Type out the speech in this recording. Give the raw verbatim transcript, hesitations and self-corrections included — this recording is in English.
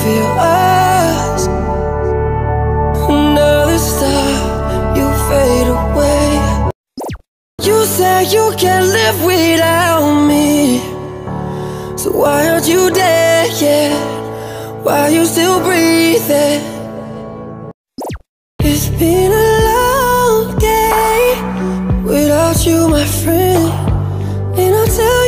feel us. Another star, you fade away. You say you can't live without me, so why aren't you dead yet? Why are you still breathing? It's been a long day without you, my friend, and I'll tell